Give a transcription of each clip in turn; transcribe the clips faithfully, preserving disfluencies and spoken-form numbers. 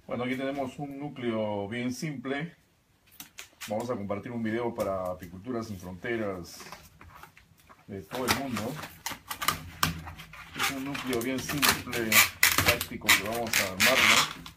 Bueno, aquí tenemos un núcleo bien simple. Vamos a compartir un video para Apicultura Sin Fronteras de todo el mundo. Es un núcleo bien simple, práctico, que vamos a armar, ¿no?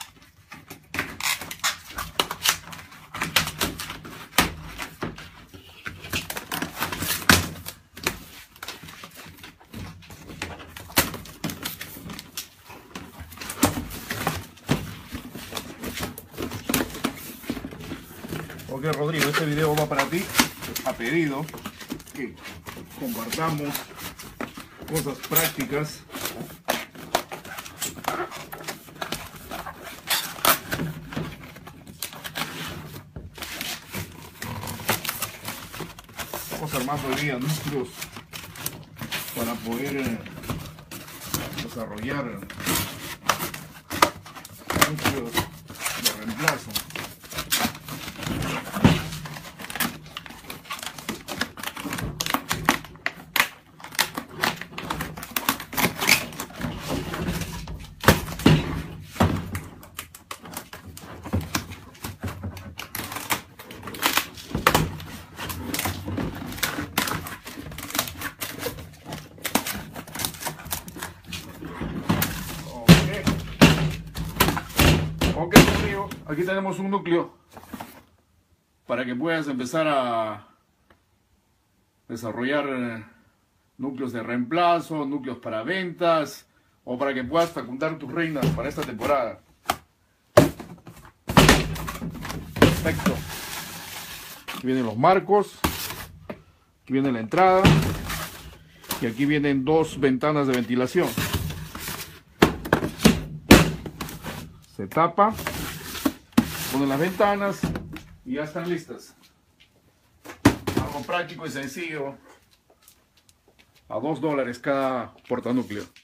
Ok, Rodrigo, este video va para ti, a pedido que compartamos cosas prácticas. Vamos armando hoy día núcleos para poder eh, desarrollar núcleos de reemplazo. Ok, amigo, aquí tenemos un núcleo para que puedas empezar a desarrollar núcleos de reemplazo, núcleos para ventas o para que puedas fecundar tus reinas para esta temporada. Perfecto. Aquí vienen los marcos, aquí viene la entrada y aquí vienen dos ventanas de ventilación. Se tapa, ponen las ventanas y ya están listas. Algo práctico y sencillo, a dos dólares cada portanúcleo.